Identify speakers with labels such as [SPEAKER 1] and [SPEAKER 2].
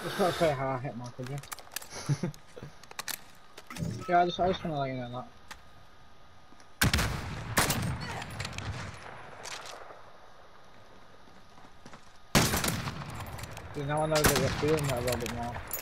[SPEAKER 1] Just want to say how I hit my could you? Yeah, I just want to let you know that. See, now I know that you're feeling that a little bit more.